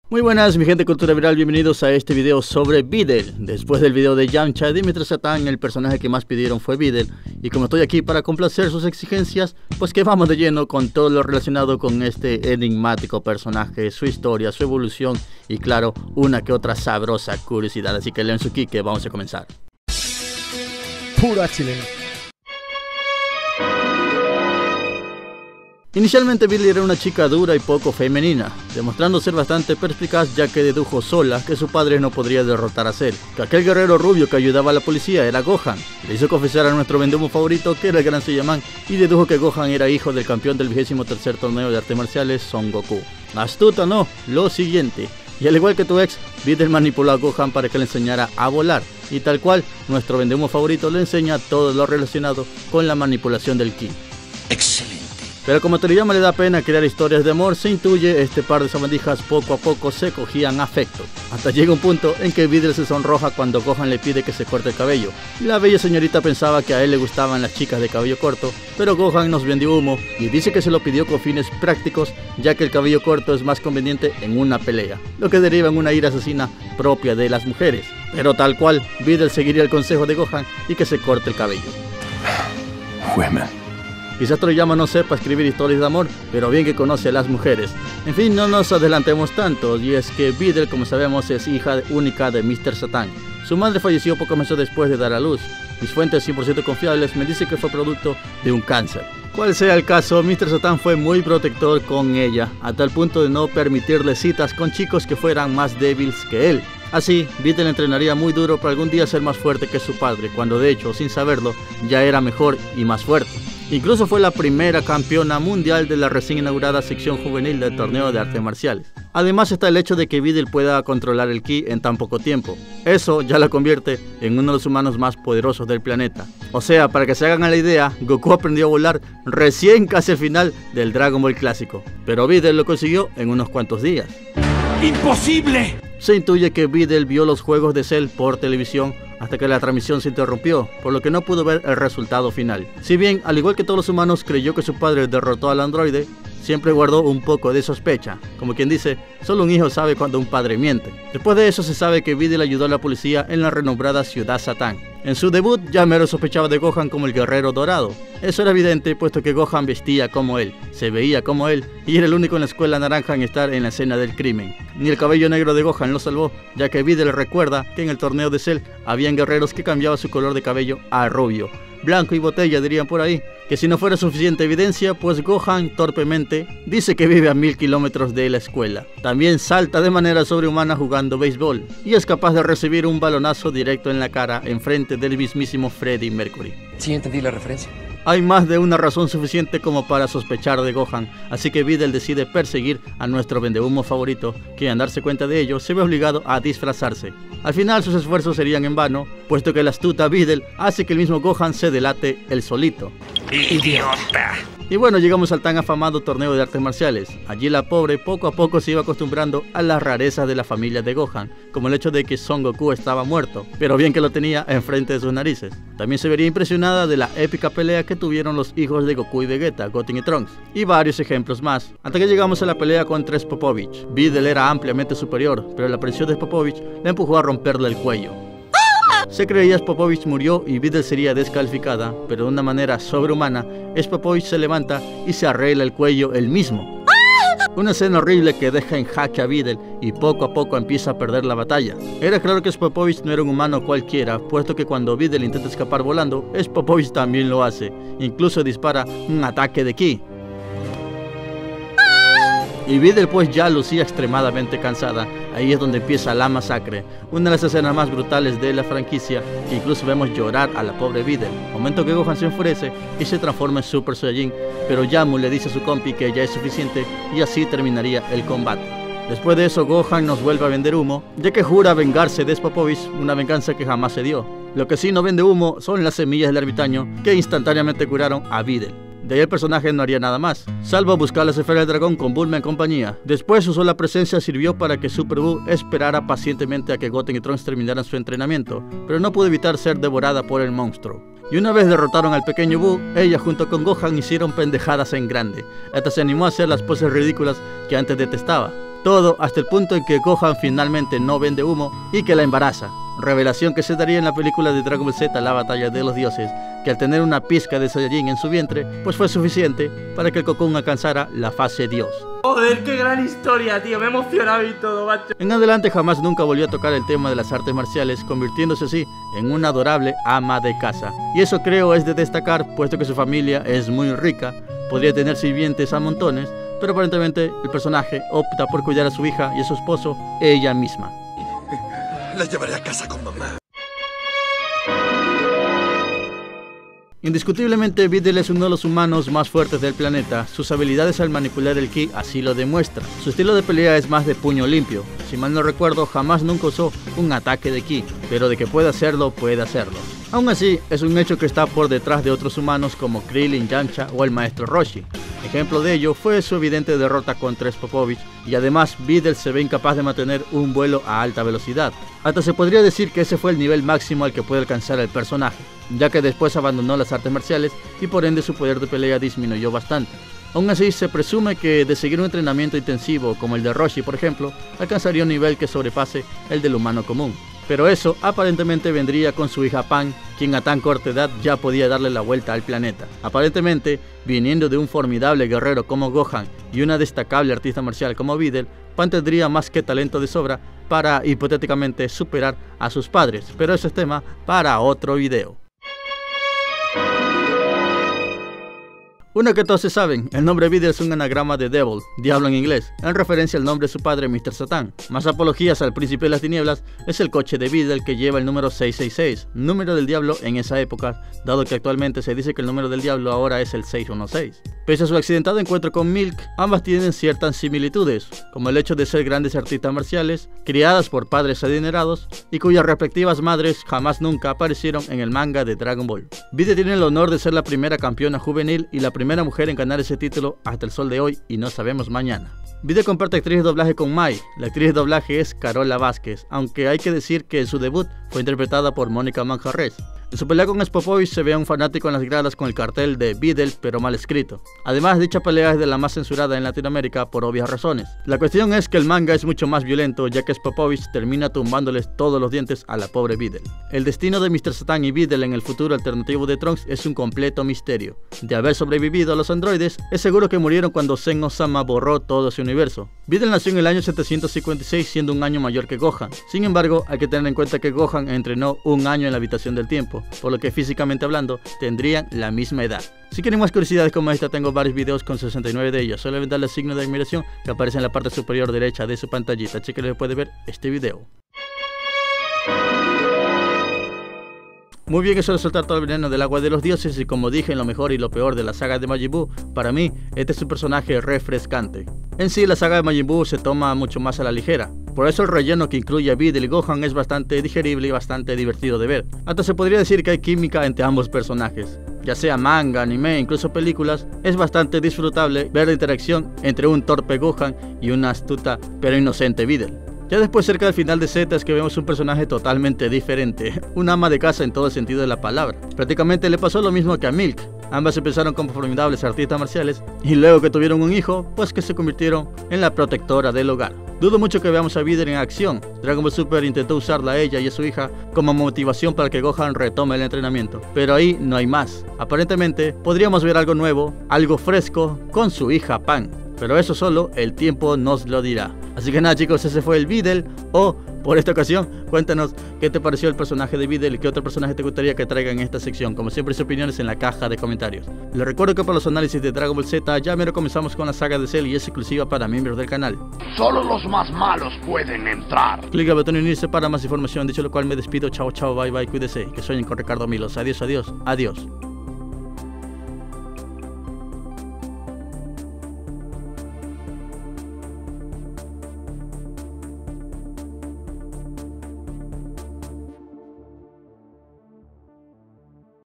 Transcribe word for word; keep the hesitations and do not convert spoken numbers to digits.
Muy buenas mi gente de Cultura Viral, bienvenidos a este video sobre Videl. Después del video de Yamcha de Dimitri Zatan, el personaje que más pidieron fue Videl. Y como estoy aquí para complacer sus exigencias, pues que vamos de lleno con todo lo relacionado con este enigmático personaje, su historia, su evolución y claro, una que otra sabrosa curiosidad. Así que leen su ki que vamos a comenzar. Pura chilena. Inicialmente Videl era una chica dura y poco femenina, demostrando ser bastante perspicaz ya que dedujo sola que su padre no podría derrotar a Cell, que aquel guerrero rubio que ayudaba a la policía era Gohan. Le hizo confesar a nuestro vendehumo favorito que era el gran Saiyaman y dedujo que Gohan era hijo del campeón del vigésimo tercer torneo de artes marciales Son Goku. Astuta no, lo siguiente. Y al igual que tu ex, Videl manipuló a Gohan para que le enseñara a volar. Y tal cual, nuestro vendehumo favorito le enseña todo lo relacionado con la manipulación del ki. Excelente. Pero como Toriyama le da pena crear historias de amor, se intuye este par de sabandijas poco a poco se cogían afecto. Hasta llega un punto en que Videl se sonroja cuando Gohan le pide que se corte el cabello. La bella señorita pensaba que a él le gustaban las chicas de cabello corto, pero Gohan nos vendió humo y dice que se lo pidió con fines prácticos, ya que el cabello corto es más conveniente en una pelea, lo que deriva en una ira asesina propia de las mujeres. Pero tal cual, Videl seguiría el consejo de Gohan y que se corte el cabello. Women. Quizás Toriyama no sepa escribir historias de amor, pero bien que conoce a las mujeres. En fin, no nos adelantemos tanto, y es que Videl, como sabemos, es hija única de míster Satan. Su madre falleció pocos meses después de dar a luz. Mis fuentes cien por ciento confiables me dicen que fue producto de un cáncer. Cual sea el caso, míster Satan fue muy protector con ella, a tal punto de no permitirle citas con chicos que fueran más débiles que él. Así, Videl entrenaría muy duro para algún día ser más fuerte que su padre, cuando de hecho, sin saberlo, ya era mejor y más fuerte. Incluso fue la primera campeona mundial de la recién inaugurada sección juvenil del torneo de artes marciales. Además está el hecho de que Videl pueda controlar el ki en tan poco tiempo. Eso ya la convierte en uno de los humanos más poderosos del planeta. O sea, para que se hagan a la idea, Goku aprendió a volar recién casi al final del Dragon Ball clásico. Pero Videl lo consiguió en unos cuantos días. ¡Imposible! Se intuye que Videl vio los juegos de Cell por televisión hasta que la transmisión se interrumpió, por lo que no pudo ver el resultado final. Si bien, al igual que todos los humanos, creyó que su padre derrotó al androide, siempre guardó un poco de sospecha. Como quien dice, solo un hijo sabe cuando un padre miente. Después de eso se sabe que Videl ayudó a la policía en la renombrada Ciudad Satán. En su debut, ya mero sospechaba de Gohan como el guerrero dorado. Eso era evidente puesto que Gohan vestía como él, se veía como él y era el único en la escuela naranja en estar en la escena del crimen. Ni el cabello negro de Gohan lo salvó, ya que Videl recuerda que en el torneo de Cell habían guerreros que cambiaban su color de cabello a rubio. Blanco y botella dirían por ahí, que si no fuera suficiente evidencia, pues Gohan torpemente dice que vive a mil kilómetros de la escuela. También salta de manera sobrehumana jugando béisbol y es capaz de recibir un balonazo directo en la cara en frente del mismísimo Freddie Mercury. Sí, entendí la referencia. Hay más de una razón suficiente como para sospechar de Gohan, así que Videl decide perseguir a nuestro vendehumo favorito, que al darse cuenta de ello se ve obligado a disfrazarse. Al final sus esfuerzos serían en vano, puesto que la astuta Videl hace que el mismo Gohan se delate él solito. ¡Idiota! Y bueno, llegamos al tan afamado torneo de artes marciales. Allí la pobre poco a poco se iba acostumbrando a las rarezas de la familia de Gohan, como el hecho de que Son Goku estaba muerto, pero bien que lo tenía enfrente de sus narices. También se vería impresionada de la épica pelea que tuvieron los hijos de Goku y Vegeta, Goten y Trunks, y varios ejemplos más, hasta que llegamos a la pelea contra Popovich. Videl era ampliamente superior, pero la presión de Popovich le empujó a romperle el cuello. Se creía que Popovich murió y Videl sería descalificada, pero de una manera sobrehumana, Popovich se levanta y se arregla el cuello él mismo. Una escena horrible que deja en jaque a Videl y poco a poco empieza a perder la batalla. Era claro que Popovich no era un humano cualquiera, puesto que cuando Videl intenta escapar volando, Popovich también lo hace, incluso dispara un ataque de ki. Y Videl pues ya lucía extremadamente cansada. Ahí es donde empieza la masacre, una de las escenas más brutales de la franquicia, que incluso vemos llorar a la pobre Videl. Momento que Gohan se enfurece y se transforma en Super Saiyajin, pero Yamu le dice a su compi que ya es suficiente y así terminaría el combate. Después de eso Gohan nos vuelve a vender humo, ya que jura vengarse de Popovich, una venganza que jamás se dio. Lo que sí no vende humo son las semillas del ermitaño que instantáneamente curaron a Videl. De ahí el personaje no haría nada más, salvo buscar las esferas del dragón con Bulma en compañía. Después su sola presencia sirvió para que Super Buu esperara pacientemente a que Goten y Trunks terminaran su entrenamiento, pero no pudo evitar ser devorada por el monstruo. Y una vez derrotaron al pequeño Buu, ella junto con Gohan hicieron pendejadas en grande. Hasta se animó a hacer las poses ridículas que antes detestaba. Todo hasta el punto en que Gohan finalmente no vende humo y que la embaraza. Revelación que se daría en la película de Dragon Ball Z, La Batalla de los Dioses, que al tener una pizca de Saiyajin en su vientre, pues fue suficiente para que el Cocoon alcanzara la fase Dios. Joder, qué gran historia, tío, me he emocionado y todo, macho. En adelante jamás nunca volvió a tocar el tema de las artes marciales, convirtiéndose así en una adorable ama de casa. Y eso creo es de destacar, puesto que su familia es muy rica, podría tener sirvientes a montones, pero aparentemente el personaje opta por cuidar a su hija y a su esposo ella misma. La llevaré a casa con mamá. Indiscutiblemente Videl es uno de los humanos más fuertes del planeta, sus habilidades al manipular el ki así lo demuestran. Su estilo de pelea es más de puño limpio, si mal no recuerdo jamás nunca usó un ataque de ki, pero de que puede hacerlo, puede hacerlo. Aún así, es un hecho que está por detrás de otros humanos como Krillin, Yamcha o el maestro Roshi. Ejemplo de ello fue su evidente derrota contra Spopovich, y además Videl se ve incapaz de mantener un vuelo a alta velocidad. Hasta se podría decir que ese fue el nivel máximo al que puede alcanzar el personaje, ya que después abandonó las artes marciales y por ende su poder de pelea disminuyó bastante. Aún así, se presume que de seguir un entrenamiento intensivo como el de Roshi por ejemplo, alcanzaría un nivel que sobrepase el del humano común. Pero eso aparentemente vendría con su hija Pan, quien a tan corta edad ya podía darle la vuelta al planeta. Aparentemente, viniendo de un formidable guerrero como Gohan y una destacable artista marcial como Videl, Pan tendría más que talento de sobra para hipotéticamente superar a sus padres, pero ese es tema para otro video. Uno que todos se saben, el nombre Videl es un anagrama de Devil, diablo en inglés, en referencia al nombre de su padre mister Satan. Más apologías al príncipe de las tinieblas es el coche de Videl que lleva el número seiscientos sesenta y seis, número del diablo en esa época, dado que actualmente se dice que el número del diablo ahora es el seiscientos dieciséis. Pese a su accidentado encuentro con Milk, ambas tienen ciertas similitudes, como el hecho de ser grandes artistas marciales, criadas por padres adinerados y cuyas respectivas madres jamás nunca aparecieron en el manga de Dragon Ball. Videl tiene el honor de ser la primera campeona juvenil y la primera mujer en ganar ese título hasta el sol de hoy y no sabemos mañana. Videl comparte actriz de doblaje con Mai, la actriz de doblaje es Carola Vázquez, aunque hay que decir que su debut fue interpretada por Mónica Manjarres. En su pelea con Spopovich se ve a un fanático en las gradas con el cartel de Videl pero mal escrito. Además, dicha pelea es de la más censurada en Latinoamérica por obvias razones. La cuestión es que el manga es mucho más violento, ya que Spopovich termina tumbándoles todos los dientes a la pobre Videl. El destino de mister Satan y Videl en el futuro alternativo de Trunks es un completo misterio. De haber sobrevivido a los androides, es seguro que murieron cuando Zen-Osama borró todo su universo. Videl nació en el año setecientos cincuenta y seis siendo un año mayor que Gohan. Sin embargo, hay que tener en cuenta que Gohan entrenó un año en la habitación del tiempo, por lo que físicamente hablando tendrían la misma edad. Si quieren más curiosidades como esta, tengo varios videos con sesenta y nueve de ellos. Solo deben darle el signo de admiración que aparece en la parte superior derecha de su pantallita. Así que les puede ver este video. Muy bien, eso de soltar todo el veneno del agua de los dioses, y como dije en lo mejor y lo peor de la saga de Majin Buu, para mí este es un personaje refrescante. En sí, la saga de Majin Buu se toma mucho más a la ligera, por eso el relleno que incluye a Videl y Gohan es bastante digerible y bastante divertido de ver. Hasta se podría decir que hay química entre ambos personajes. Ya sea manga, anime, incluso películas, es bastante disfrutable ver la interacción entre un torpe Gohan y una astuta pero inocente Videl. Ya después, cerca del final de Z, es que vemos un personaje totalmente diferente, un ama de casa en todo el sentido de la palabra. Prácticamente le pasó lo mismo que a Milk. Ambas empezaron como formidables artistas marciales y luego que tuvieron un hijo, pues que se convirtieron en la protectora del hogar. Dudo mucho que veamos a Videl en acción. Dragon Ball Super intentó usarla a ella y a su hija como motivación para que Gohan retome el entrenamiento, pero ahí no hay más. Aparentemente podríamos ver algo nuevo, algo fresco con su hija Pan, pero eso solo el tiempo nos lo dirá. Así que nada chicos, ese fue el Videl, o por esta ocasión, cuéntanos qué te pareció el personaje de Videl y qué otro personaje te gustaría que traiga en esta sección. Como siempre, sus opiniones en la caja de comentarios. Les recuerdo que para los análisis de Dragon Ball Z ya mero comenzamos con la saga de Cell y es exclusiva para miembros del canal. Solo los más malos pueden entrar. Clic al botón y unirse para más información. Dicho lo cual, me despido. Chao, chao, bye, bye, cuídese. Que sueñen con Ricardo Milos. Adiós, adiós, adiós.